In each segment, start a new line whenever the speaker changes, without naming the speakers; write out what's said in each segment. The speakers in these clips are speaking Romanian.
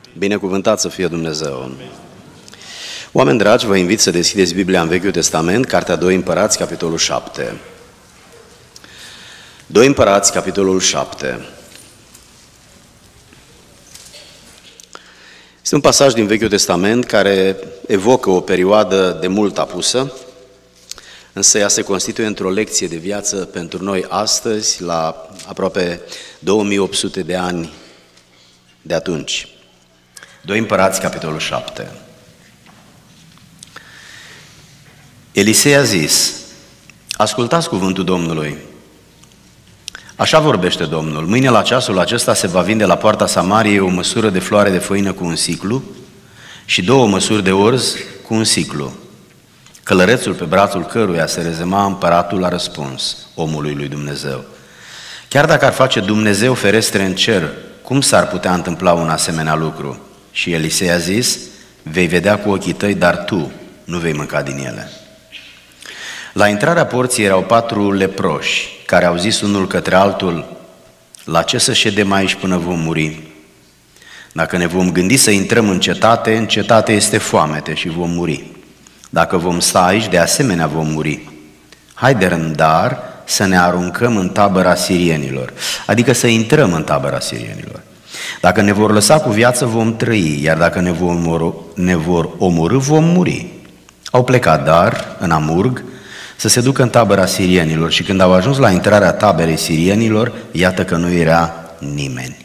Binecuvântat să fie Dumnezeu! Oameni dragi, vă invit să deschideți Biblia în Vechiul Testament, Cartea 2 Împărați, capitolul 7. 2 Împărați, capitolul 7. Este un pasaj din Vechiul Testament care evocă o perioadă de mult apusă, însă ea se constituie într-o lecție de viață pentru noi astăzi, la aproape 2800 de ani de atunci. 2 Împărați, capitolul 7. Elisei a zis: ascultați cuvântul Domnului. Așa vorbește Domnul: mâine la ceasul acesta se va vinde la poarta Samariei o măsură de floare de făină cu un siclu și 2 măsuri de orz cu un siclu. Călărețul pe brațul căruia se rezema împăratul a răspuns omului lui Dumnezeu: chiar dacă ar face Dumnezeu ferestre în cer, cum s-ar putea întâmpla un asemenea lucru? Și Elisei a zis: vei vedea cu ochii tăi, dar tu nu vei mânca din ele. La intrarea porții erau 4 leproși, care au zis unul către altul: la ce să ședem aici până vom muri? Dacă ne vom gândi să intrăm în cetate este foamete și vom muri. Dacă vom sta aici, de asemenea vom muri. Haide rândar să ne aruncăm în tabăra sirienilor, adică să intrăm în tabăra sirienilor. Dacă ne vor lăsa cu viață, vom trăi, iar dacă ne vor omorî, vom muri. Au plecat, dar, în amurg, să se ducă în tabăra sirienilor și când au ajuns la intrarea taberei sirienilor, iată că nu era nimeni.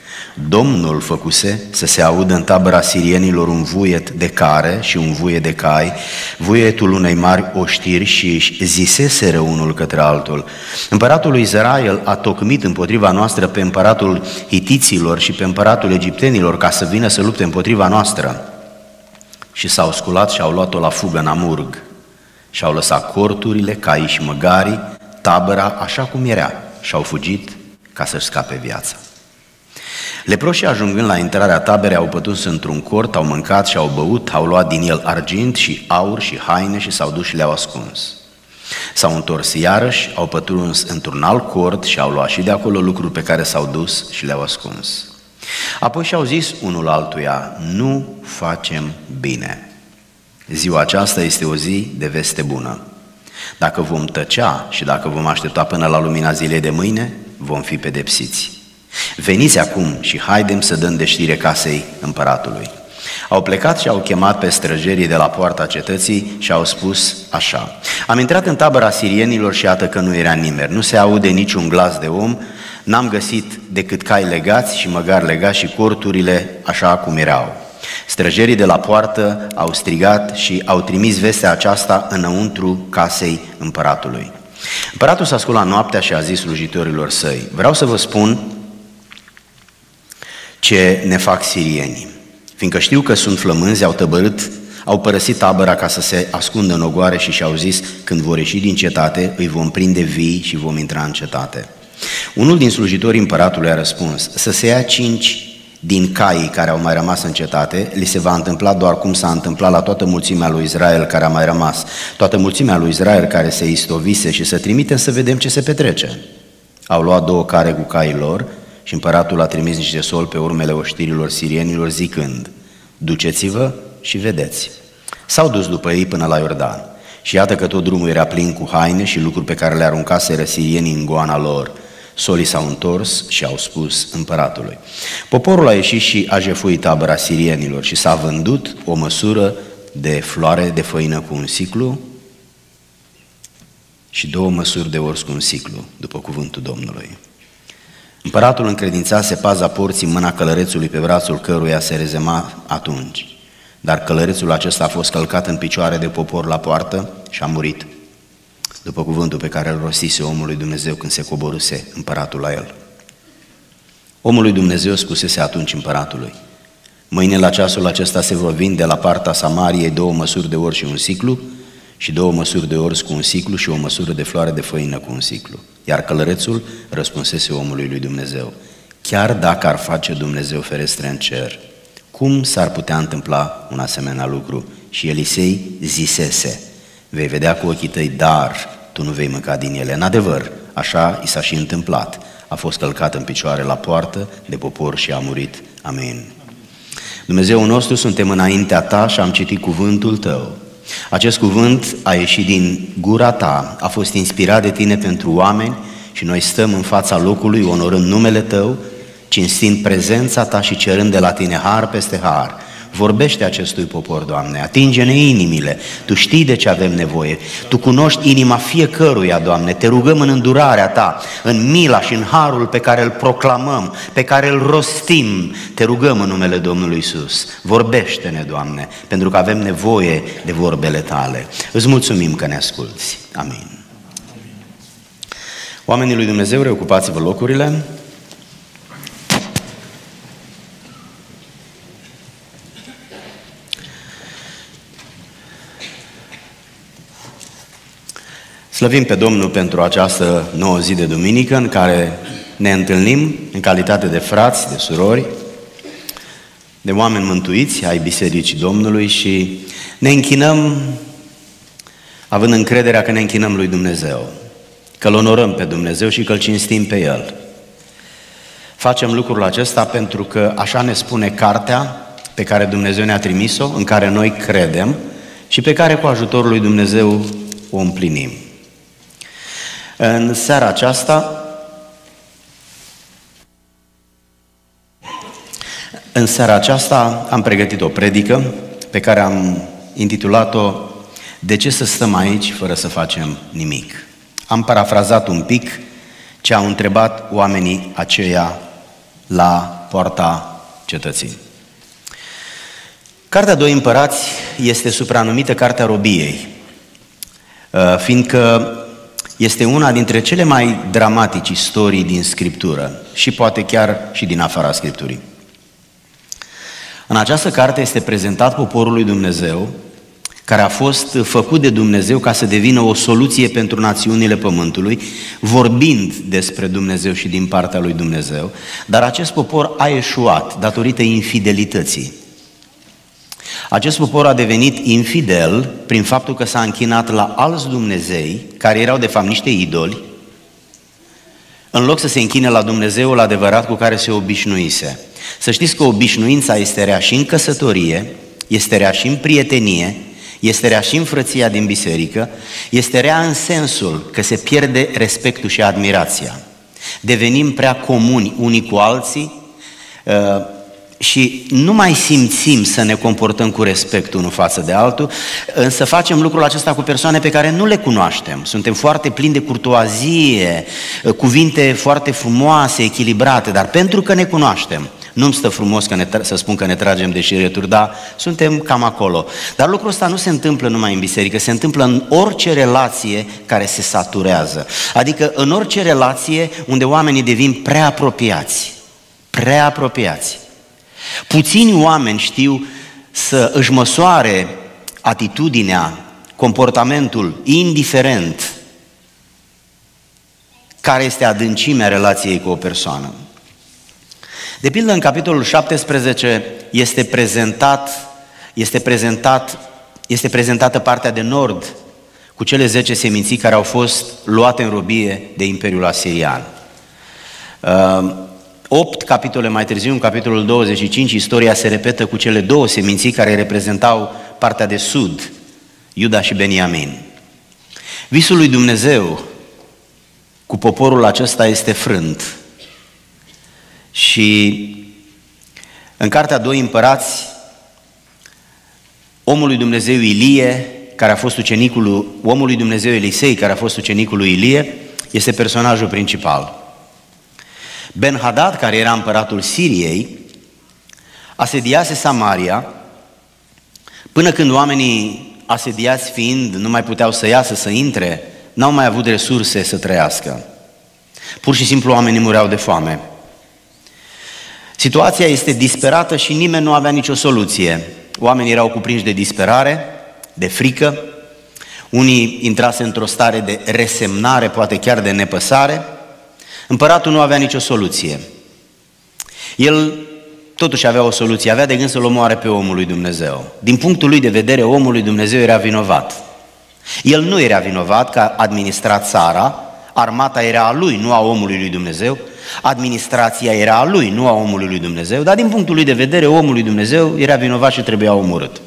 Domnul făcuse să se audă în tabăra sirienilor un vuiet de care și un vuiet de cai, vuietul unei mari oștiri, și își ziseseră unul către altul: împăratul lui Israel a tocmit împotriva noastră pe împăratul hitiților și pe împăratul egiptenilor ca să vină să lupte împotriva noastră. Și s-au sculat și au luat-o la fugă în amurg și au lăsat corturile, caii și măgarii, tabăra așa cum era, și au fugit ca să-și scape viața. Leproșii, ajungând la intrarea taberei, au pătruns într-un cort, au mâncat și au băut, au luat din el argint și aur și haine și s-au dus și le-au ascuns. S-au întors iarăși, au pătruns într-un alt cort și au luat și de acolo lucruri pe care s-au dus și le-au ascuns. Apoi și-au zis unul altuia: nu facem bine. Ziua aceasta este o zi de veste bună. Dacă vom tăcea și dacă vom aștepta până la lumina zilei de mâine, vom fi pedepsiți. Veniți acum și haidem să dăm de știre casei împăratului. Au plecat și au chemat pe străjerii de la poarta cetății și au spus așa: am intrat în tabăra sirienilor și iată că nu era nimeni, nu se aude niciun glas de om, n-am găsit decât cai legați și măgari legați și corturile așa cum erau. Străjerii de la poartă au strigat și au trimis vestea aceasta înăuntru casei împăratului. Împăratul s-a sculat noaptea și a zis slujitorilor săi: vreau să vă spun ce ne fac sirienii. Fiindcă știu că sunt flămânzi, au părăsit tabăra ca să se ascundă în ogoare și și-au zis: când vor ieși din cetate, îi vom prinde vii și vom intra în cetate. Unul din slujitorii împăratului a răspuns: să se ia 5 din caii care au mai rămas în cetate, li se va întâmpla doar cum s-a întâmplat la toată mulțimea lui Israel care a mai rămas, toată mulțimea lui Israel care se istovise, și să trimitem să vedem ce se petrece. Au luat 2 care cu caii lor și împăratul a trimis niște soli pe urmele oștirilor sirienilor zicând: duceți-vă și vedeți. S-au dus după ei până la Iordan și iată că tot drumul era plin cu haine și lucruri pe care le aruncaseră sirienii în goana lor. Solii s-au întors și au spus împăratului. Poporul a ieșit și a jefuit tabăra sirienilor și s-a vândut o măsură de floare de făină cu un siclu și 2 măsuri de orz cu un siclu, după cuvântul Domnului. Împăratul încredințase paza porții în mâna călărețului pe brațul căruia se rezema atunci, dar călărețul acesta a fost călcat în picioare de popor la poartă și a murit, după cuvântul pe care îl rostise omul lui Dumnezeu când se coborâse împăratul la el. Omul lui Dumnezeu spusese atunci împăratului: mâine la ceasul acesta se vor vinde la partea Samariei 2 măsuri de orz și un siclu și 2 măsuri de orz cu un siclu și o măsură de floare de făină cu un siclu. Iar călărețul răspunsese omului lui Dumnezeu: chiar dacă ar face Dumnezeu ferestre în cer, cum s-ar putea întâmpla un asemenea lucru? Și Elisei zisese: vei vedea cu ochii tăi, dar tu nu vei mânca din ele. În adevăr, așa i s-a și întâmplat. A fost călcat în picioare la poartă de popor și a murit. Amin. Dumnezeul nostru, suntem înaintea Ta și am citit cuvântul Tău. Acest cuvânt a ieșit din gura Ta, a fost inspirat de Tine pentru oameni și noi stăm în fața locului, onorând numele Tău, cinstind prezența Ta și cerând de la Tine har peste har. Vorbește acestui popor, Doamne, atinge-ne inimile, Tu știi de ce avem nevoie, Tu cunoști inima fiecăruia, Doamne, Te rugăm în îndurarea Ta, în mila și în harul pe care îl proclamăm, pe care îl rostim, Te rugăm în numele Domnului Iisus. Vorbește-ne, Doamne, pentru că avem nevoie de vorbele Tale. Îți mulțumim că ne asculți. Amin. Oamenii lui Dumnezeu, reocupați-vă locurile. Slăvim pe Domnul pentru această nouă zi de duminică în care ne întâlnim în calitate de frați, de surori, de oameni mântuiți ai Bisericii Domnului și ne închinăm având încrederea că ne închinăm lui Dumnezeu, că îl onorăm pe Dumnezeu și că îl cinstim pe El. Facem lucrul acesta pentru că așa ne spune cartea pe care Dumnezeu ne-a trimis-o, în care noi credem și pe care cu ajutorul lui Dumnezeu o împlinim. În seara aceasta am pregătit o predică pe care am intitulat-o De ce să stăm aici fără să facem nimic? Am parafrazat un pic ce au întrebat oamenii aceia la poarta cetății. Cartea Doi Împărați este supranumită Cartea Robiei, fiindcă este una dintre cele mai dramatici istorii din Scriptură și poate chiar și din afara Scripturii. În această carte este prezentat poporul lui Dumnezeu, care a fost făcut de Dumnezeu ca să devină o soluție pentru națiunile pământului, vorbind despre Dumnezeu și din partea lui Dumnezeu, dar acest popor a eșuat datorită infidelității. Acest popor a devenit infidel prin faptul că s-a închinat la alți Dumnezei, care erau de fapt niște idoli, în loc să se închine la Dumnezeul adevărat cu care se obișnuise. Să știți că obișnuința este rea și în căsătorie, este rea și în prietenie, este rea și în frăția din biserică, este rea în sensul că se pierde respectul și admirația. Devenim prea comuni unii cu alții și nu mai simțim să ne comportăm cu respect unul față de altul, însă facem lucrul acesta cu persoane pe care nu le cunoaștem. Suntem foarte plini de curtoazie, cuvinte foarte frumoase, echilibrate, dar pentru că ne cunoaștem, nu-mi stă frumos să spun că ne tragem de șireturi, dar suntem cam acolo. Dar lucrul ăsta nu se întâmplă numai în biserică, se întâmplă în orice relație care se saturează. Adică în orice relație unde oamenii devin prea apropiați. Prea apropiați. Puțini oameni știu să își măsoare atitudinea, comportamentul, indiferent care este adâncimea relației cu o persoană. De pildă, în capitolul 17 este prezentată partea de nord cu cele 10 seminții care au fost luate în robie de Imperiul Asirian. 8 capitole mai târziu, în capitolul 25, istoria se repetă cu cele 2 seminții care reprezentau partea de sud, Iuda și Beniamin. Visul lui Dumnezeu cu poporul acesta este frânt. Și în Cartea Doi Împărați, omul lui Dumnezeu Ilie, care a fost omul lui Dumnezeu Elisei, care a fost ucenicul lui Ilie, este personajul principal. Ben-Hadad, care era împăratul Siriei, asediase Samaria, până când oamenii asediați fiind nu mai puteau să iasă, să intre, n-au mai avut resurse să trăiască. Pur și simplu oamenii mureau de foame. Situația este disperată și nimeni nu avea nicio soluție. Oamenii erau cuprinși de disperare, de frică, unii intrase într-o stare de resemnare, poate chiar de nepăsare. Împăratul nu avea nicio soluție. El totuși avea o soluție, avea de gând să-l omoare pe omul lui Dumnezeu. Din punctul lui de vedere, omul lui Dumnezeu era vinovat. El nu era vinovat că a administrat țara, armata era a lui, nu a omului lui Dumnezeu, administrația era a lui, nu a omului lui Dumnezeu, dar din punctul lui de vedere, omul lui Dumnezeu era vinovat și trebuia omorât.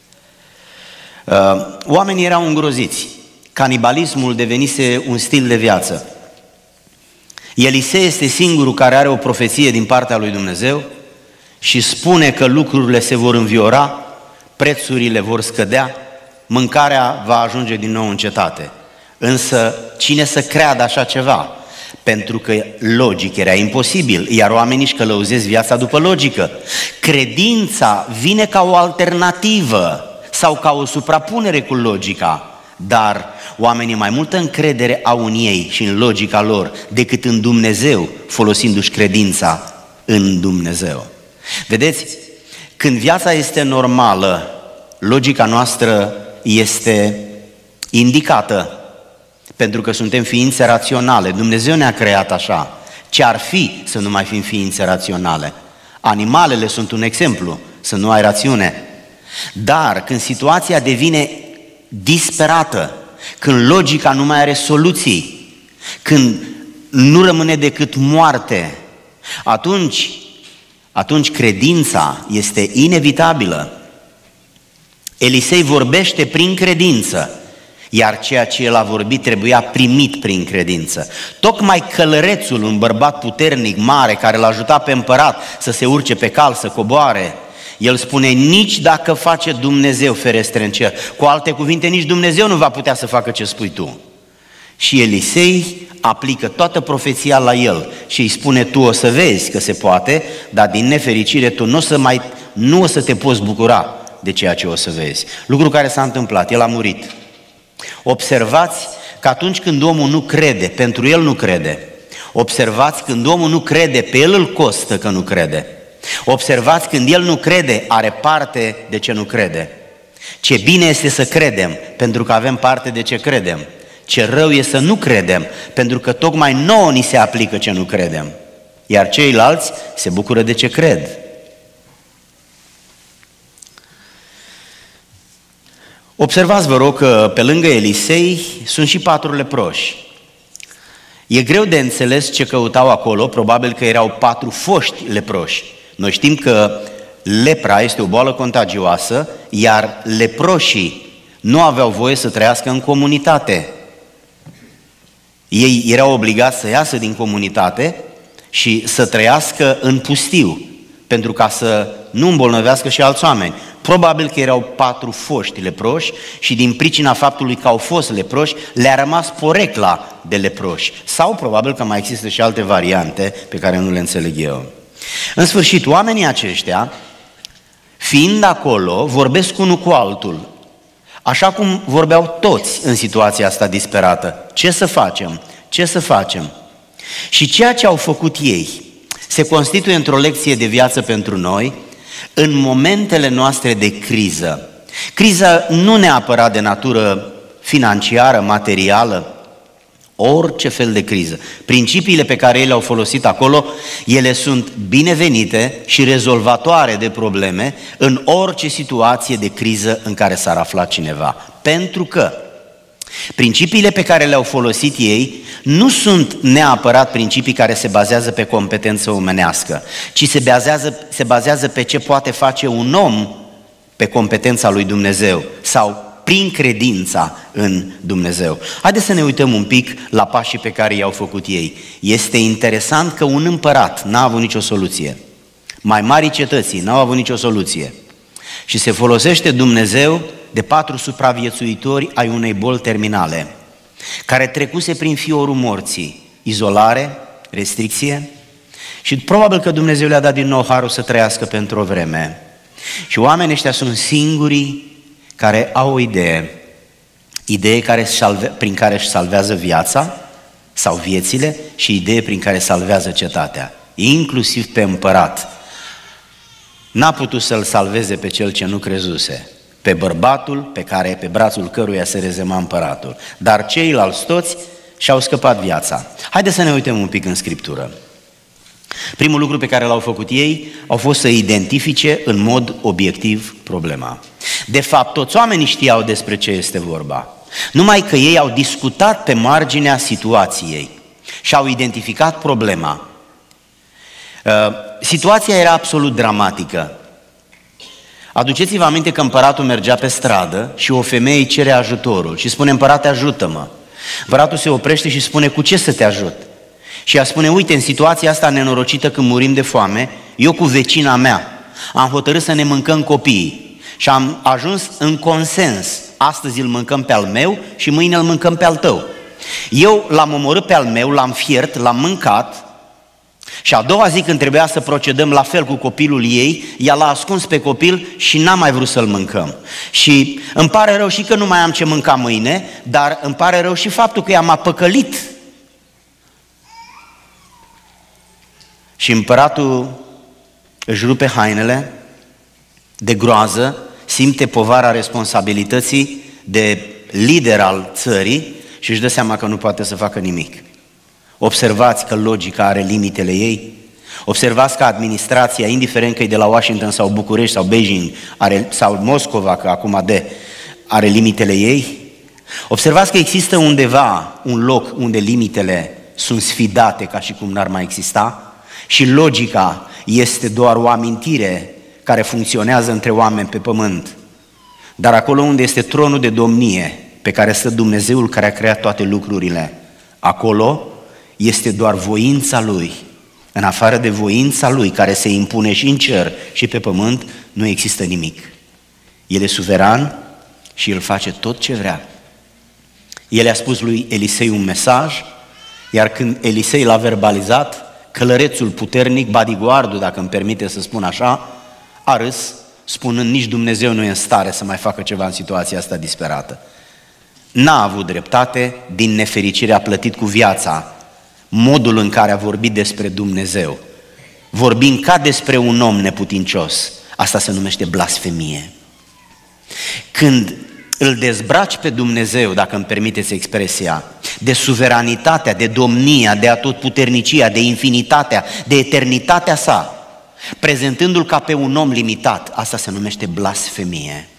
Oamenii erau îngroziți. Canibalismul devenise un stil de viață. Elisei este singurul care are o profeție din partea lui Dumnezeu și spune că lucrurile se vor înviora, prețurile vor scădea, mâncarea va ajunge din nou în cetate. Însă cine să creadă așa ceva? Pentru că logic era imposibil, iar oamenii își călăuzesc viața după logică. Credința vine ca o alternativă sau ca o suprapunere cu logica, dar oamenii mai multă încredere au în ei și în logica lor decât în Dumnezeu, folosindu-și credința în Dumnezeu. Vedeți, când viața este normală, logica noastră este indicată, pentru că suntem ființe raționale. Dumnezeu ne-a creat așa. Ce ar fi să nu mai fim ființe raționale? Animalele sunt un exemplu, să nu ai rațiune. Dar când situația devine disperată, când logica nu mai are soluții, când nu rămâne decât moarte, atunci credința este inevitabilă. Elisei vorbește prin credință, iar ceea ce el a vorbit trebuia primit prin credință. Tocmai călărețul, un bărbat puternic, mare, care l-a ajutat pe împărat să se urce pe cal, să coboare, el spune, nici dacă face Dumnezeu ferestre în cer. Cu alte cuvinte, nici Dumnezeu nu va putea să facă ce spui tu. Și Elisei aplică toată profeția la el și îi spune, tu o să vezi că se poate, dar din nefericire tu nu o să te poți bucura de ceea ce o să vezi. Lucru care s-a întâmplat, el a murit. Observați că atunci când omul nu crede, pentru el nu crede. Observați când omul nu crede, pe el îl costă că nu crede. Observați când el nu crede, are parte de ce nu crede. Ce bine este să credem, pentru că avem parte de ce credem. Ce rău e să nu credem, pentru că tocmai nouă ni se aplică ce nu credem. Iar ceilalți se bucură de ce cred. Observați, vă rog, că pe lângă Elisei sunt și 4 leproși. E greu de înțeles ce căutau acolo, probabil că erau 4 foști leproși. Noi știm că lepra este o boală contagioasă, iar leproșii nu aveau voie să trăiască în comunitate. Ei erau obligați să iasă din comunitate și să trăiască în pustiu, pentru ca să nu îmbolnăvească și alți oameni. Probabil că erau 4 foști leproși și din pricina faptului că au fost leproși, le-a rămas porecla de leproși. Sau probabil că mai există și alte variante pe care nu le înțeleg eu. În sfârșit, oamenii aceștia, fiind acolo, vorbesc unul cu altul, așa cum vorbeau toți în situația asta disperată. Ce să facem? Ce să facem? Și ceea ce au făcut ei se constituie într-o lecție de viață pentru noi în momentele noastre de criză. Criza nu neapărat de natură financiară, materială, orice fel de criză. Principiile pe care ei le-au folosit acolo, ele sunt binevenite și rezolvatoare de probleme în orice situație de criză în care s-ar afla cineva. Pentru că principiile pe care le-au folosit ei nu sunt neapărat principii care se bazează pe competență omenească, ci se bazează pe ce poate face un om pe competența lui Dumnezeu sau prin credința în Dumnezeu. Haideți să ne uităm un pic la pașii pe care i-au făcut ei. Este interesant că un împărat n-a avut nicio soluție. Mai marii cetății n-au avut nicio soluție. Și se folosește Dumnezeu de 4 supraviețuitori ai unei boli terminale, care trecuse prin fiorul morții, izolare, restricție, și probabil că Dumnezeu le-a dat din nou harul să trăiască pentru o vreme. Și oamenii ăștia sunt singurii care au o idee prin care își salvează viața sau viețile și idee prin care salvează cetatea, inclusiv pe împărat. N-a putut să-l salveze pe cel ce nu crezuse, pe bărbatul pe brațul căruia se rezema împăratul, dar ceilalți toți și-au scăpat viața. Haideți să ne uităm un pic în Scriptură. Primul lucru pe care l-au făcut ei au fost să identifice în mod obiectiv problema. De fapt, toți oamenii știau despre ce este vorba. Numai că ei au discutat pe marginea situației și au identificat problema. Situația era absolut dramatică. Aduceți-vă aminte că împăratul mergea pe stradă și o femeie îi cere ajutorul și spune: împărate, ajută-mă. Împăratul se oprește și spune: cu ce să te ajut? Și ea spune: uite, în situația asta nenorocită, când murim de foame, eu cu vecina mea am hotărât să ne mâncăm copiii și am ajuns în consens. Astăzi îl mâncăm pe al meu și mâine îl mâncăm pe al tău. Eu l-am omorât pe al meu, l-am fiert, l-am mâncat și a doua zi, când trebuia să procedăm la fel cu copilul ei, ea l-a ascuns pe copil și n-a mai vrut să-l mâncăm. Și îmi pare rău și că nu mai am ce mânca mâine, dar îmi pare rău și faptul că ea m-a păcălit. Și împăratul își rupe hainele de groază, simte povara responsabilității de lider al țării și își dă seama că nu poate să facă nimic. Observați că logica are limitele ei. Observați că administrația, indiferent că e de la Washington sau București sau Beijing sau Moscova, că acum are limitele ei. Observați că există undeva un loc unde limitele sunt sfidate ca și cum n-ar mai exista și logica este doar o amintire care funcționează între oameni pe pământ. Dar acolo unde este tronul de domnie pe care stă Dumnezeul care a creat toate lucrurile, acolo este doar voința Lui. În afară de voința Lui care se impune și în cer și pe pământ, nu există nimic. El e suveran și El face tot ce vrea. El i-a spus lui Elisei un mesaj, iar când Elisei l-a verbalizat, călărețul puternic, bodyguardul, dacă îmi permite să spun așa, a râs, spunând: nici Dumnezeu nu e în stare să mai facă ceva în situația asta disperată. N-a avut dreptate, din nefericire a plătit cu viața modul în care a vorbit despre Dumnezeu, vorbind ca despre un om neputincios. Asta se numește blasfemie. Când îl dezbraci pe Dumnezeu, dacă îmi permiteți expresia, de suveranitatea, de domnia, de atotputernicia, de infinitatea, de eternitatea sa, prezentându-l ca pe un om limitat, asta se numește blasfemie.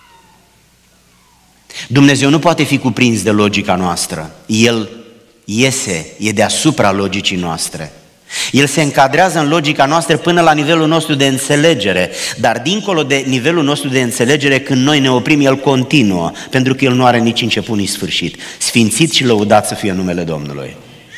Dumnezeu nu poate fi cuprins de logica noastră. El e deasupra logicii noastre. El se încadrează în logica noastră până la nivelul nostru de înțelegere, dar dincolo de nivelul nostru de înțelegere, când noi ne oprim, El continuă, pentru că El nu are nici început, nici sfârșit. Sfințit și lăudat să fie numele Domnului.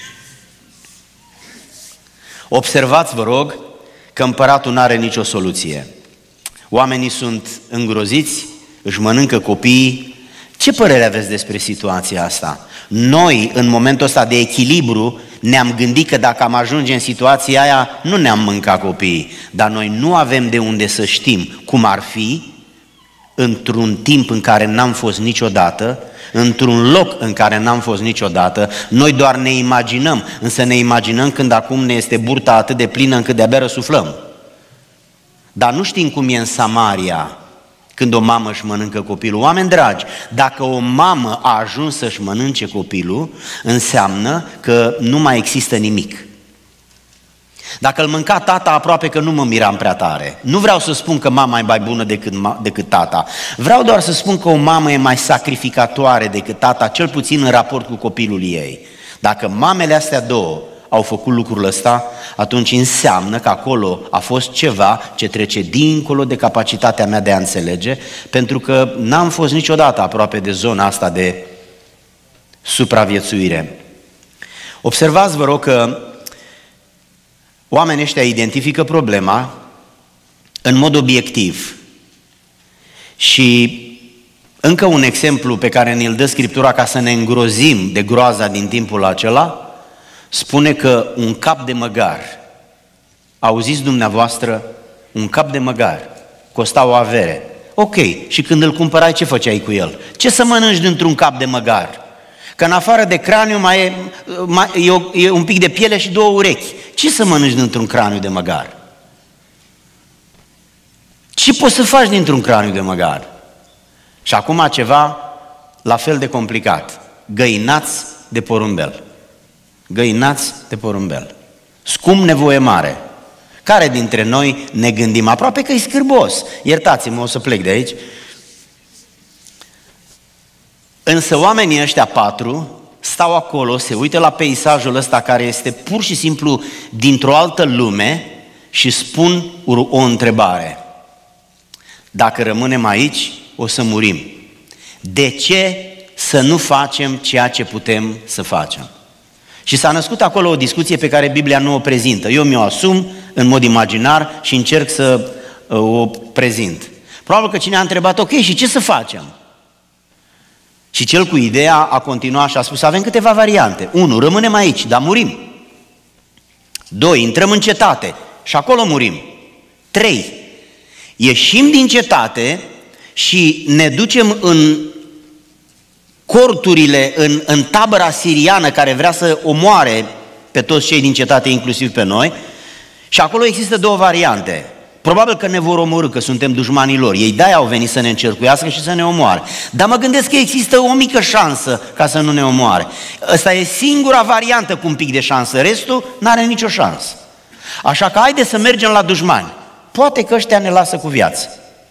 Observați, vă rog, că împăratul nu are nicio soluție. Oamenii sunt îngroziți, își mănâncă copiii. Ce părere aveți despre situația asta? Noi, în momentul ăsta de echilibru, ne-am gândit că dacă am ajunge în situația aia, nu ne-am mâncat copiii, dar noi nu avem de unde să știm cum ar fi într-un timp în care n-am fost niciodată, într-un loc în care n-am fost niciodată. Noi doar ne imaginăm, însă ne imaginăm când acum ne este burta atât de plină încât de-abia răsuflăm. Dar nu știm cum e în Samaria când o mamă își mănâncă copilul. Oameni dragi, dacă o mamă a ajuns să-și mănânce copilul, înseamnă că nu mai există nimic. Dacă îl mânca tata, aproape că nu mă miram prea tare. Nu vreau să spun că mama e mai bună decât tata. Vreau doar să spun că o mamă e mai sacrificatoare decât tata, cel puțin în raport cu copilul ei. Dacă mamele astea două au făcut lucrul ăsta, atunci înseamnă că acolo a fost ceva ce trece dincolo de capacitatea mea de a înțelege, pentru că n-am fost niciodată aproape de zona asta de supraviețuire. Observați, vă rog, că oamenii ăștia identifică problema în mod obiectiv. Și încă un exemplu pe care ne-l dă Scriptura ca să ne îngrozim de groaza din timpul acela, spune că un cap de măgar, auziți dumneavoastră, un cap de măgar costa o avere. Ok, și când îl cumpărai, ce făceai cu el? Ce să mănânci dintr-un cap de măgar? Că în afară de craniu e un pic de piele și două urechi. Ce să mănânci dintr-un craniu de măgar? Ce poți să faci dintr-un craniu de măgar? Și acum ceva la fel de complicat. Găinați de porumbel. Găinați de porumbel. Scump, nevoie mare. Care dintre noi ne gândim? Aproape că e scârbos. Iertați-mă, o să plec de aici. Însă oamenii ăștia 4 stau acolo, se uită la peisajul ăsta care este pur și simplu dintr-o altă lume și spun o întrebare. Dacă rămânem aici, o să murim. De ce să nu facem ceea ce putem să facem? Și s-a născut acolo o discuție pe care Biblia nu o prezintă. Eu mi-o asum în mod imaginar și încerc să o prezint. Probabil că cine a întrebat, ok, și ce să facem? Și cel cu ideea a continuat și a spus, avem câteva variante. 1. Rămânem aici, dar murim. 2. Intrăm în cetate și acolo murim. 3. Ieșim din cetate și ne ducem în corturile, în tabăra siriană care vrea să omoare pe toți cei din cetate, inclusiv pe noi, și acolo există 2 variante. Probabil că ne vor omorî, că suntem dușmanii lor. Ei de-aia au venit să ne încercuiască și să ne omoare. Dar mă gândesc că există o mică șansă ca să nu ne omoare. Ăsta e singura variantă cu un pic de șansă, restul n-are nicio șansă. Așa că haide să mergem la dușmani. Poate că ăștia ne lasă cu viață.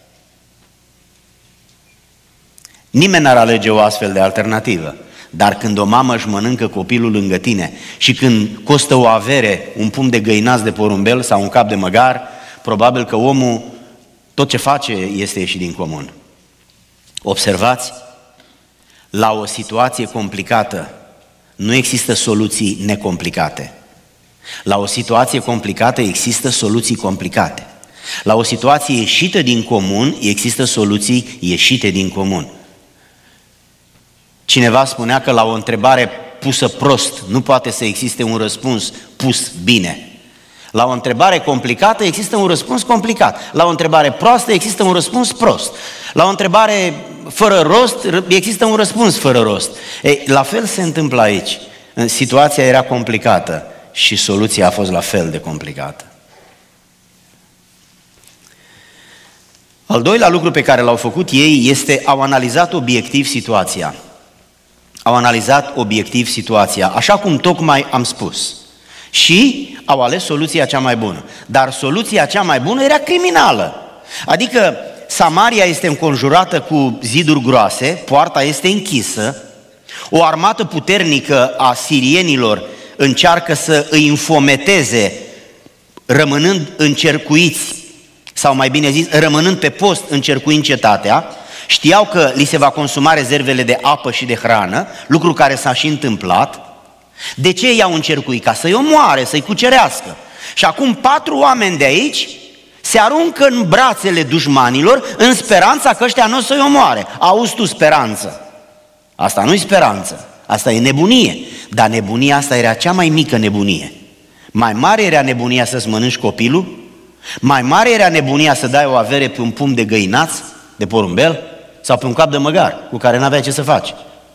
Nimeni n-ar alege o astfel de alternativă. Dar când o mamă își mănâncă copilul lângă tine și când costă o avere, un pumn de găinați de porumbel sau un cap de măgar, probabil că omul tot ce face este ieșit din comun. Observați, la o situație complicată nu există soluții necomplicate. La o situație complicată există soluții complicate. La o situație ieșită din comun există soluții ieșite din comun. Cineva spunea că la o întrebare pusă prost nu poate să existe un răspuns pus bine. La o întrebare complicată există un răspuns complicat. La o întrebare proastă există un răspuns prost. La o întrebare fără rost există un răspuns fără rost. Ei, la fel se întâmplă aici. Situația era complicată și soluția a fost la fel de complicată. Al doilea lucru pe care l-au făcut ei este au analizat obiectiv situația. Au analizat obiectiv situația, așa cum tocmai am spus. Și au ales soluția cea mai bună. Dar soluția cea mai bună era criminală. Adică Samaria este înconjurată cu ziduri groase, poarta este închisă, o armată puternică a sirienilor încearcă să îi înfometeze, rămânând încercuiți, sau mai bine zis, rămânând pe post încercuind cetatea. Știau că li se va consuma rezervele de apă și de hrană, lucru care s-a și întâmplat. De ce i-au încercuit? Ca să-i omoare, să-i cucerească. Și acum 4 oameni de aici se aruncă în brațele dușmanilor în speranța că ăștia nu o să-i omoare. Auzi tu, speranță. Asta nu-i speranță, asta e nebunie. Dar nebunia asta era cea mai mică nebunie. Mai mare era nebunia să-ți mănânci copilul, mai mare era nebunia să dai o avere pe un pumn de găinați, de porumbel, sau pe un cap de măgar, cu care n-aveai ce să faci.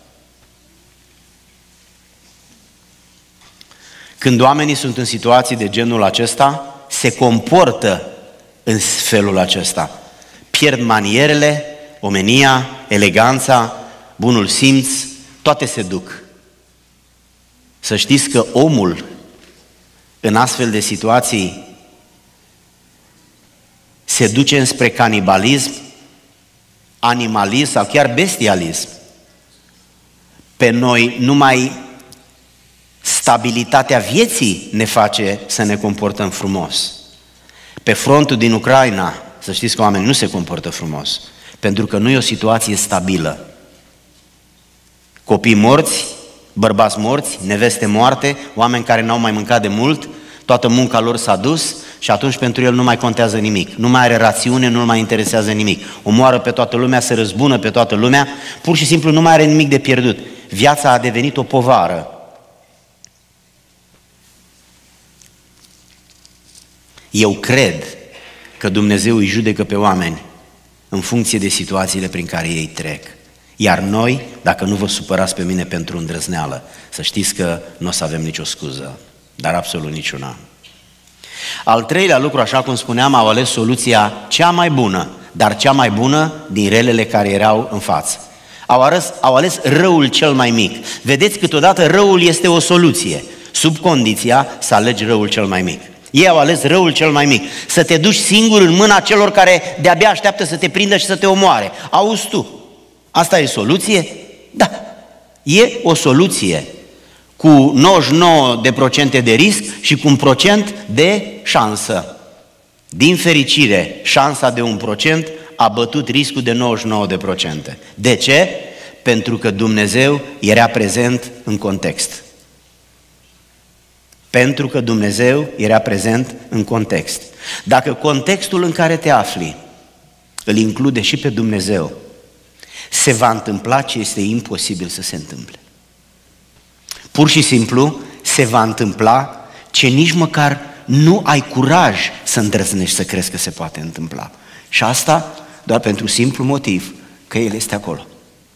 Când oamenii sunt în situații de genul acesta, se comportă în felul acesta. Pierd manierele, omenia, eleganța, bunul simț, toate se duc. Să știți că omul în astfel de situații se duce înspre canibalism, animalism sau chiar bestialism. Pe noi numai stabilitatea vieții ne face să ne comportăm frumos. Pe frontul din Ucraina, să știți că oamenii nu se comportă frumos, pentru că nu e o situație stabilă. Copii morți, bărbați morți, neveste moarte, oameni care n-au mai mâncat de mult, toată munca lor s-a dus și atunci pentru el nu mai contează nimic. Nu mai are rațiune, nu-l mai interesează nimic. Omoară pe toată lumea, se răzbună pe toată lumea, pur și simplu nu mai are nimic de pierdut. Viața a devenit o povară. Eu cred că Dumnezeu îi judecă pe oameni în funcție de situațiile prin care ei trec. Iar noi, dacă nu vă supărați pe mine pentru îndrăzneală, să știți că nu o să avem nicio scuză, dar absolut niciuna. Al treilea lucru, așa cum spuneam, au ales soluția cea mai bună, dar cea mai bună din relele care erau în față. Au ales răul cel mai mic. Vedeți, câteodată răul este o soluție, sub condiția să alegi răul cel mai mic. Ei au ales răul cel mai mic, să te duci singur în mâna celor care de-abia așteaptă să te prindă și să te omoare. Auzi tu, asta e soluție? Da, e o soluție cu 99% de risc și cu 1% de șansă. Din fericire, șansa de 1% a bătut riscul de 99%. De ce? Pentru că Dumnezeu era prezent în context. Pentru că Dumnezeu era prezent în context. Dacă contextul în care te afli îl include și pe Dumnezeu, se va întâmpla ce este imposibil să se întâmple. Pur și simplu se va întâmpla ce nici măcar nu ai curaj să îndrăznești să crezi că se poate întâmpla. Și asta doar pentru simplu motiv că El este acolo.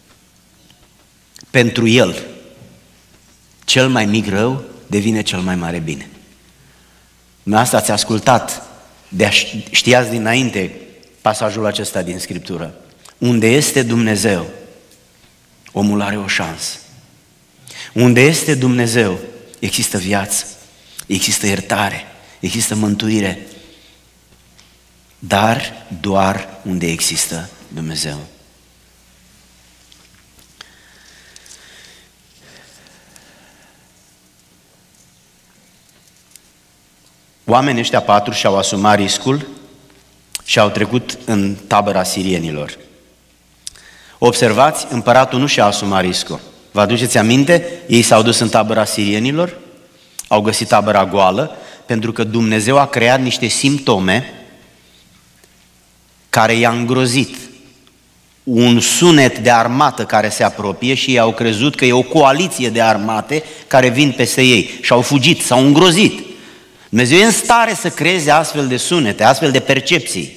Pentru El, cel mai mic rău devine cel mai mare bine. Asta ați ascultat, știați dinainte pasajul acesta din Scriptură. Unde este Dumnezeu, omul are o șansă. Unde este Dumnezeu, există viață, există iertare, există mântuire, dar doar unde există Dumnezeu. Oamenii ăștia 4 și-au asumat riscul și au trecut în tabăra sirienilor. Observați, împăratul nu și-a asumat riscul. Vă aduceți aminte? Ei s-au dus în tabăra sirienilor, au găsit tabăra goală, pentru că Dumnezeu a creat niște simptome care i-a îngrozit. Un sunet de armată care se apropie și ei au crezut că e o coaliție de armate care vin peste ei și au fugit, s-au îngrozit. Dumnezeu e în stare să creeze astfel de sunete, astfel de percepții.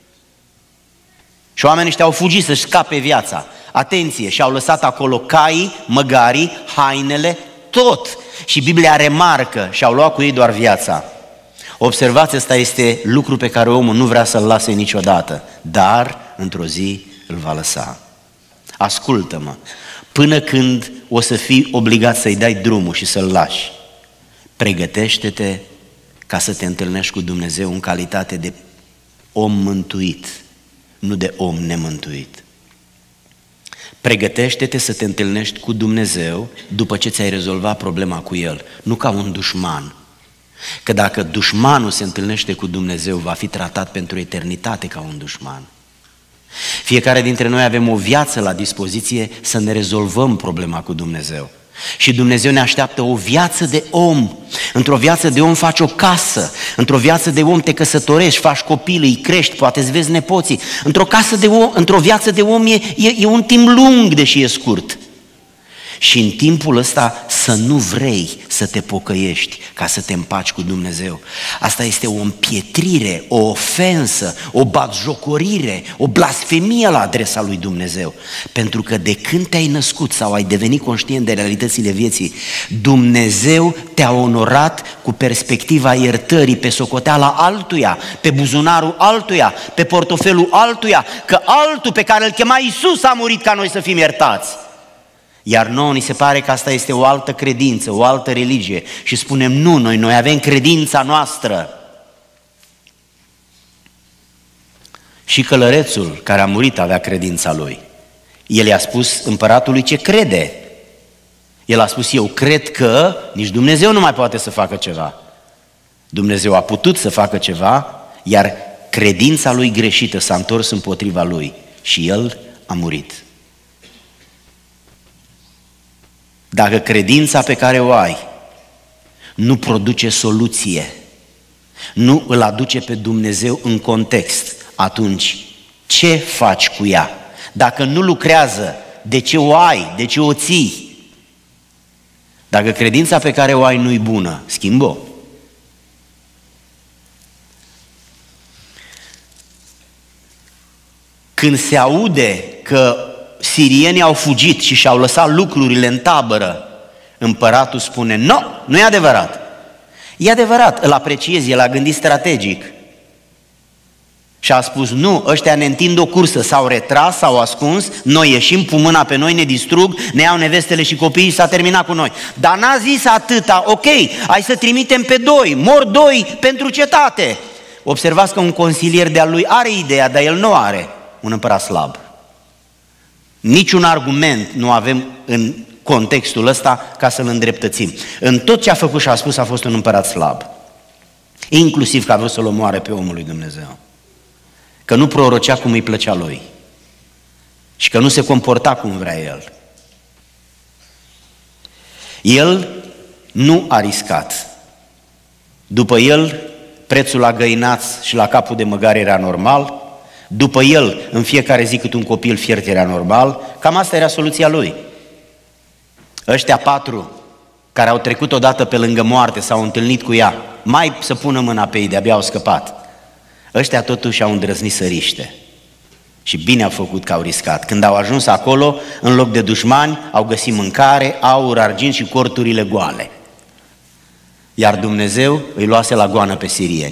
Și oamenii ăștia au fugit să-și scape viața. Atenție, și-au lăsat acolo caii, măgarii, hainele, tot. Și Biblia remarcă, și-au luat cu ei doar viața. Observați, ăsta este lucru pe care omul nu vrea să-l lase niciodată, dar într-o zi îl va lăsa. Ascultă-mă, până când o să fii obligat să-i dai drumul și să-l lași, pregătește-te ca să te întâlnești cu Dumnezeu în calitate de om mântuit, nu de om nemântuit. Pregătește-te să te întâlnești cu Dumnezeu după ce ți-ai rezolvat problema cu El, nu ca un dușman. Că dacă dușmanul se întâlnește cu Dumnezeu, va fi tratat pentru eternitate ca un dușman. Fiecare dintre noi avem o viață la dispoziție să ne rezolvăm problema cu Dumnezeu. Și Dumnezeu ne așteaptă o viață de om. Într-o viață de om faci o casă, într-o viață de om te căsătorești, faci copii, îi crești, poate îți vezi nepoții. Într-o viață de om e un timp lung, deși e scurt. Și în timpul ăsta să nu vrei să te pocăiești ca să te împaci cu Dumnezeu. Asta este o împietrire, o ofensă, o batjocorire, o blasfemie la adresa lui Dumnezeu. Pentru că de când te-ai născut sau ai devenit conștient de realitățile vieții, Dumnezeu te-a onorat cu perspectiva iertării pe socoteala altuia, pe buzunarul altuia, pe portofelul altuia, că altul pe care îl chema Iisus a murit ca noi să fim iertați. Iar nouă ni se pare că asta este o altă credință, o altă religie și spunem nu, noi avem credința noastră. Și călărețul care a murit avea credința lui. El i-a spus împăratului ce crede. El a spus eu cred că nici Dumnezeu nu mai poate să facă ceva. Dumnezeu a putut să facă ceva, iar credința lui greșită s-a întors împotriva lui și el a murit. Dacă credința pe care o ai nu produce soluție, nu îl aduce pe Dumnezeu în context, atunci ce faci cu ea? Dacă nu lucrează, de ce o ai? De ce o ții? Dacă credința pe care o ai nu-i bună, schimbă-o. Când se aude că sirienii au fugit și și-au lăsat lucrurile în tabără, împăratul spune, nu e adevărat. E adevărat, îl apreciez, el a gândit strategic. Și a spus, nu, ăștia ne întind o cursă, s-au retras, s-au ascuns, noi ieșim, pun mâna pe noi, ne distrug, ne iau nevestele și copiii și s-a terminat cu noi. Dar n-a zis atâta, ok, hai să trimitem pe 2, mor 2 pentru cetate. Observați că un consilier de-al lui are ideea, dar el nu are, un împărat slab. Niciun argument nu avem în contextul ăsta ca să-l îndreptățim. În tot ce a făcut și a spus a fost un împărat slab. Inclusiv că a vrut să-l omoare pe omul lui Dumnezeu. Că nu prorocea cum îi plăcea lui. Și că nu se comporta cum vrea el. El nu a riscat. După el, prețul la găinați și la capul de măgare era normal. După el, în fiecare zi cât un copil fiert era normal. Cam asta era soluția lui. Ăștia 4 care au trecut odată pe lângă moarte, s-au întâlnit cu ea, mai să pună mâna pe ei, de-abia au scăpat. Ăștia totuși au îndrăznit să riște. Și bine au făcut că au riscat. Când au ajuns acolo, în loc de dușmani, au găsit mâncare, aur, argint și corturile goale. Iar Dumnezeu îi luase la goană pe sirieni.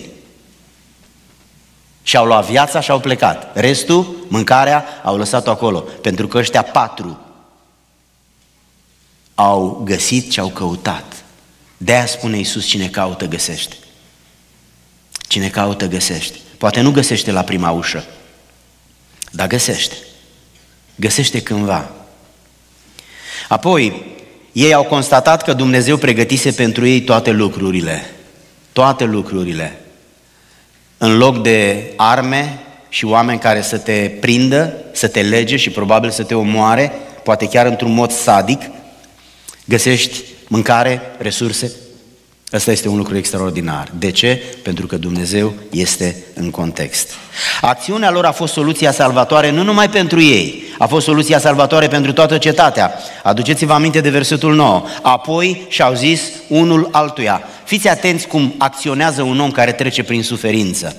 Și-au luat viața și au plecat. Restul, mâncarea, au lăsat-o acolo. Pentru că ăștia 4 au găsit ce au căutat. De-aia spune Iisus, cine caută, găsește. Cine caută, găsește. Poate nu găsește la prima ușă, dar găsește. Găsește cândva. Apoi, ei au constatat că Dumnezeu pregătise pentru ei toate lucrurile. Toate lucrurile. În loc de arme și oameni care să te prindă, să te lege și probabil să te omoare, poate chiar într-un mod sadic, găsești mâncare, resurse. Ăsta este un lucru extraordinar. De ce? Pentru că Dumnezeu este în context. Acțiunea lor a fost soluția salvatoare nu numai pentru ei, a fost soluția salvatoare pentru toată cetatea. Aduceți-vă aminte de versetul 9. Apoi și-au zis unul altuia. Fiți atenți cum acționează un om care trece prin suferință.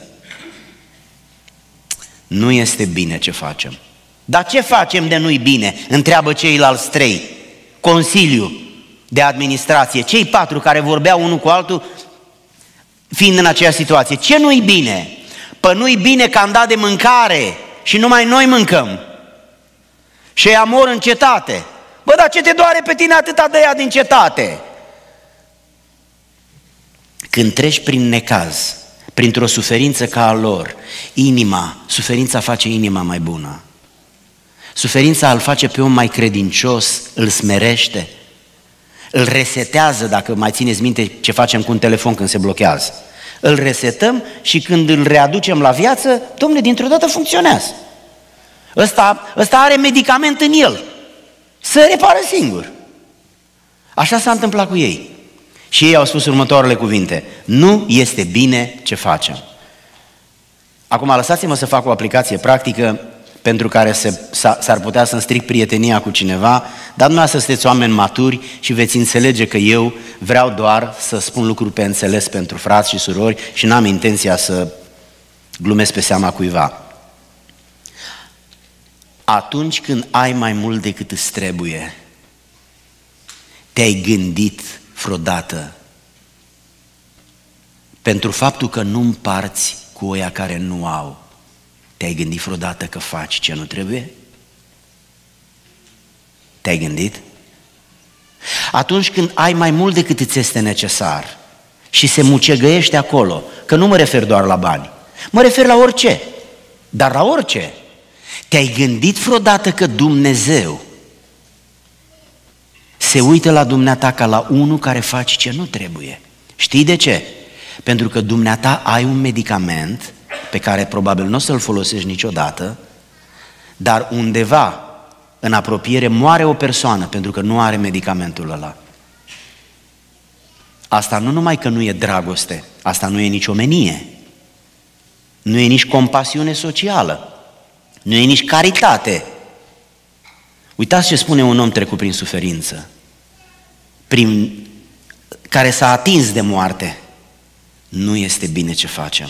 Nu este bine ce facem. Dar ce facem de nu-i bine? Întreabă ceilalți 3. Consiliu de administrație, cei 4 care vorbeau unul cu altul, fiind în aceeași situație. Ce nu-i bine? Păi nu-i bine că am dat de mâncare și numai noi mâncăm. Și ea mor în cetate. Bă, dar ce te doare pe tine atâta de ea din cetate? Când treci prin necaz, printr-o suferință ca a lor, suferința face inima mai bună. Suferința îl face pe om mai credincios, îl smerește, îl resetează, dacă mai țineți minte ce facem cu un telefon când se blochează. Îl resetăm și când îl readucem la viață, Dom'le, dintr-o dată funcționează. Ăsta are medicament în el, se repară singur. Așa s-a întâmplat cu ei. Și ei au spus următoarele cuvinte: nu este bine ce facem. Acum lăsați-mă să fac o aplicație practică pentru care s-ar putea să-mi stric prietenia cu cineva, dar dumneavoastră sunteți oameni maturi și veți înțelege că eu vreau doar să spun lucruri pe înțeles pentru frați și surori și n-am intenția să glumesc pe seama cuiva. Atunci când ai mai mult decât îți trebuie, te-ai gândit vreodată pentru faptul că nu împarți cu oia care nu au? Te-ai gândit vreodată că faci ce nu trebuie? Te-ai gândit? Atunci când ai mai mult decât îți este necesar și se mucegăiește acolo, că nu mă refer doar la bani, mă refer la orice, dar la orice. Te-ai gândit vreodată că Dumnezeu se uită la dumneata ca la unul care face ce nu trebuie? Știi de ce? Pentru că dumneata ai un medicament pe care probabil nu o să-l folosești niciodată, dar undeva în apropiere moare o persoană pentru că nu are medicamentul ăla. Asta nu numai că nu e dragoste, asta nu e nici omenie, nu e nici compasiune socială, nu e nici caritate. Uitați ce spune un om trecut prin suferință, care s-a atins de moarte. Nu este bine ce facem.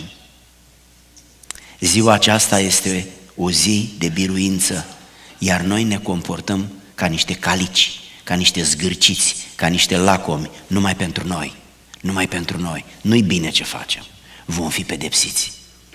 Ziua aceasta este o zi de biruință, iar noi ne comportăm ca niște calici, ca niște zgârciți, ca niște lacomi, numai pentru noi, numai pentru noi. Nu-i bine ce facem, vom fi pedepsiți.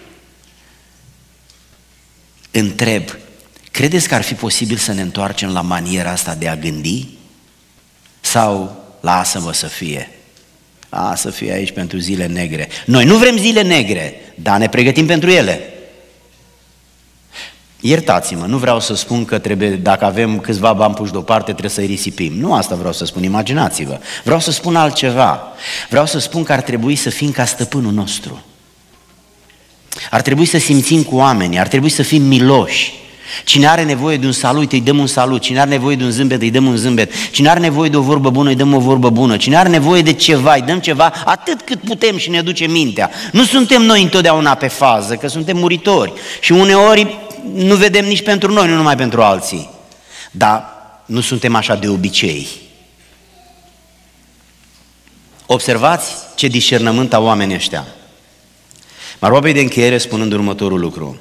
Întreb, credeți că ar fi posibil să ne întoarcem la maniera asta de a gândi? Sau lasă-mă să fie? Să fie aici pentru zile negre. Noi nu vrem zile negre, dar ne pregătim pentru ele. Iertați-mă, nu vreau să spun că trebuie, dacă avem câțiva bani puși deoparte, trebuie să-i risipim. Nu asta vreau să spun, imaginați-vă. Vreau să spun altceva. Vreau să spun că ar trebui să fim ca stăpânul nostru. Ar trebui să simțim cu oamenii, ar trebui să fim miloși. Cine are nevoie de un salut, îi dăm un salut. Cine are nevoie de un zâmbet, îi dăm un zâmbet. Cine are nevoie de o vorbă bună, îi dăm o vorbă bună. Cine are nevoie de ceva, îi dăm ceva, atât cât putem și ne duce mintea. Nu suntem noi întotdeauna pe fază, că suntem muritori. Și uneori nu vedem nici pentru noi, nu numai pentru alții. Dar nu suntem așa de obicei. Observați ce discernământ au oamenii ăștia. Mă apropii de încheiere spunând următorul lucru.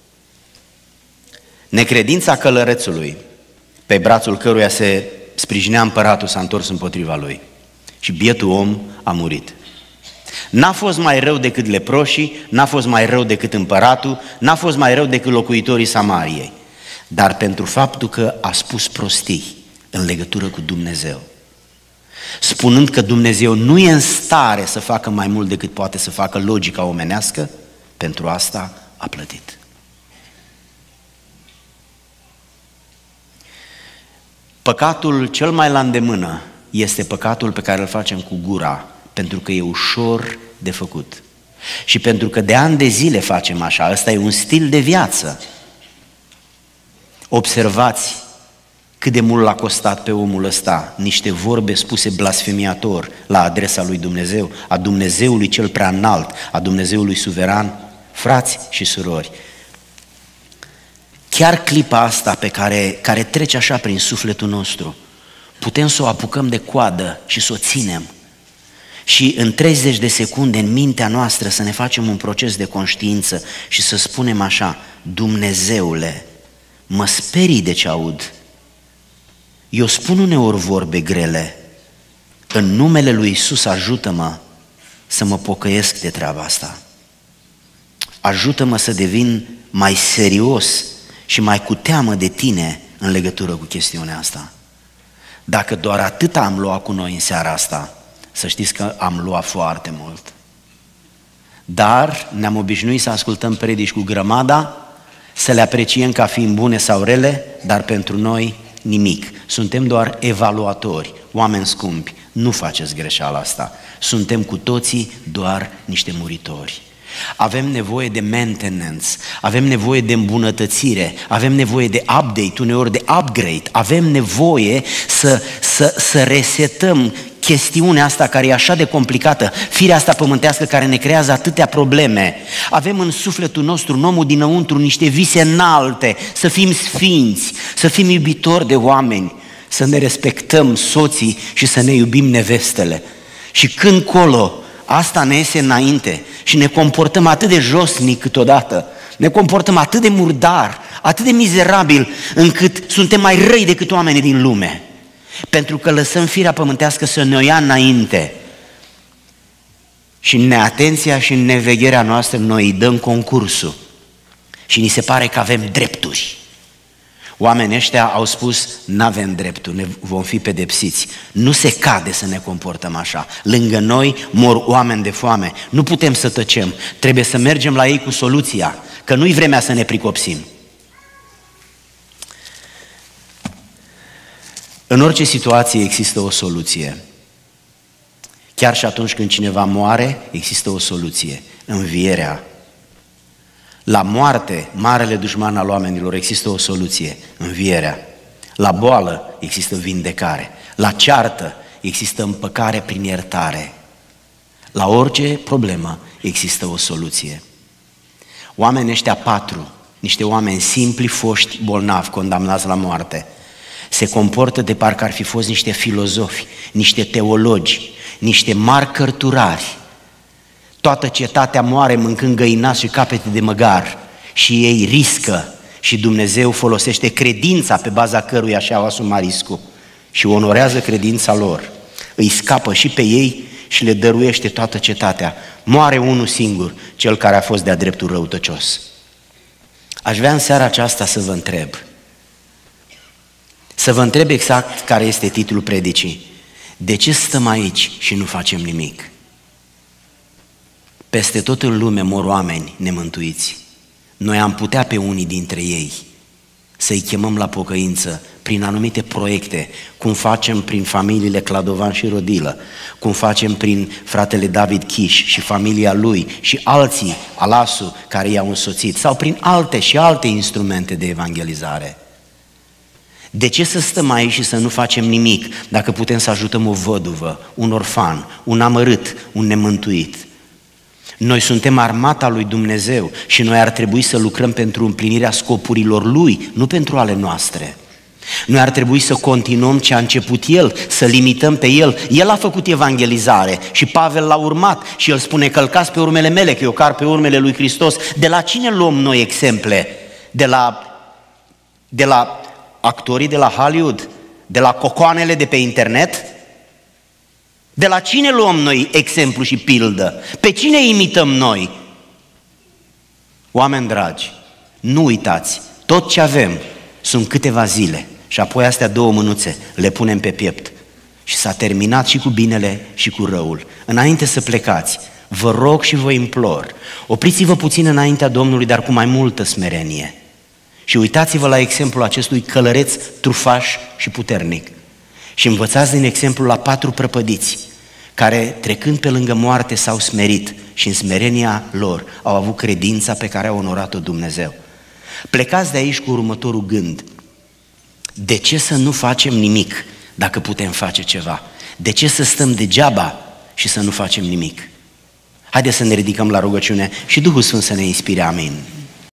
Necredința călărețului, pe brațul căruia se sprijinea împăratul, s-a întors împotriva lui. Și bietul om a murit. N-a fost mai rău decât leproșii, n-a fost mai rău decât împăratul, n-a fost mai rău decât locuitorii Samariei. Dar pentru faptul că a spus prostii în legătură cu Dumnezeu, spunând că Dumnezeu nu e în stare să facă mai mult decât poate să facă logica omenească, pentru asta a plătit. Păcatul cel mai la îndemână este păcatul pe care îl facem cu gura, pentru că e ușor de făcut. Și pentru că de ani de zile facem așa, ăsta e un stil de viață. Observați cât de mult l-a costat pe omul ăsta niște vorbe spuse blasfemiator la adresa lui Dumnezeu, a Dumnezeului cel prea înalt, a Dumnezeului suveran. Frați și surori, chiar clipa asta care trece așa prin sufletul nostru, putem să o apucăm de coadă și să o ținem și în 30 de secunde în mintea noastră să ne facem un proces de conștiință și să spunem așa: Dumnezeule, mă sperii de ce aud. Eu spun uneori vorbe grele, în numele lui Iisus ajută-mă să mă pocăiesc de treaba asta. Ajută-mă să devin mai serios și mai cu teamă de tine în legătură cu chestiunea asta. Dacă doar atât am luat cu noi în seara asta, să știți că am luat foarte mult. Dar ne-am obișnuit să ascultăm predici cu grămada, să le apreciem ca fiind bune sau rele, dar pentru noi nimic. Suntem doar evaluatori, oameni scumpi, nu faceți greșeala asta. Suntem cu toții doar niște muritori. Avem nevoie de maintenance, avem nevoie de îmbunătățire, avem nevoie de update, uneori de upgrade, avem nevoie să resetăm chestiunea asta care e așa de complicată, firea asta pământească care ne creează atâtea probleme. Avem în sufletul nostru, în omul dinăuntru, niște vise înalte, să fim sfinți, să fim iubitori de oameni, să ne respectăm soții și să ne iubim nevestele. Și când colo asta ne iese înainte și ne comportăm atât de josnic câteodată, ne comportăm atât de murdar, atât de mizerabil, încât suntem mai răi decât oamenii din lume. Pentru că lăsăm firea pământească să ne o ia înainte. Și în neatenția și în nevegherea noastră noi îi dăm concursul. Și ni se pare că avem drepturi. Oamenii ăștia au spus: n-avem drepturi, ne vom fi pedepsiți. Nu se cade să ne comportăm așa. Lângă noi mor oameni de foame. Nu putem să tăcem, trebuie să mergem la ei cu soluția, că nu-i vremea să ne pricopsim. În orice situație există o soluție. Chiar și atunci când cineva moare, există o soluție: învierea. La moarte, marele dușman al oamenilor, există o soluție: învierea. La boală există vindecare. La ceartă există împăcare prin iertare. La orice problemă există o soluție. Oamenii ăștia patru, niște oameni simpli, foști, bolnavi, condamnați la moarte, se comportă de parcă ar fi fost niște filozofi, niște teologi, niște mari cărturari. Toată cetatea moare mâncând găinați și capete de măgar și ei riscă și Dumnezeu folosește credința pe baza căruia și-au asumat riscul și onorează credința lor. Îi scapă și pe ei și le dăruiește toată cetatea. Moare unul singur, cel care a fost de-a dreptul răutăcios. Aș vrea în seara aceasta să vă întreb exact care este titlul predicii. De ce stăm aici și nu facem nimic? Peste tot în lume mor oameni nemântuiți. Noi am putea pe unii dintre ei să-i chemăm la pocăință prin anumite proiecte, cum facem prin familiile Cladovan și Rodilă, cum facem prin fratele David Chiș și familia lui și alții, Alasu, care i-au însoțit, sau prin alte și alte instrumente de evangelizare. De ce să stăm aici și să nu facem nimic dacă putem să ajutăm o văduvă, un orfan, un amărât, un nemântuit? Noi suntem armata lui Dumnezeu și noi ar trebui să lucrăm pentru împlinirea scopurilor Lui, nu pentru ale noastre. Noi ar trebui să continuăm ce a început El, să-L imităm pe El. El a făcut evangelizare și Pavel l-a urmat și el spune: călcați pe urmele mele, că eu car pe urmele lui Hristos. De la cine luăm noi exemple? De la actorii de la Hollywood? De la cocoanele de pe internet? De la cine luăm noi exemplu și pildă? Pe cine imităm noi? Oameni dragi, nu uitați, tot ce avem sunt câteva zile și apoi astea 2 mânuțe le punem pe piept și s-a terminat și cu binele și cu răul. Înainte să plecați, vă rog și vă implor, opriți-vă puțin înaintea Domnului, dar cu mai multă smerenie. Și uitați-vă la exemplul acestui călăreț trufaș și puternic și învățați din exemplul la 4 prăpădiți care, trecând pe lângă moarte, s-au smerit și în smerenia lor au avut credința pe care a onorat-o Dumnezeu. Plecați de aici cu următorul gând: de ce să nu facem nimic dacă putem face ceva? De ce să stăm degeaba și să nu facem nimic? Haideți să ne ridicăm la rugăciune și Duhul Sfânt să ne inspire, amin.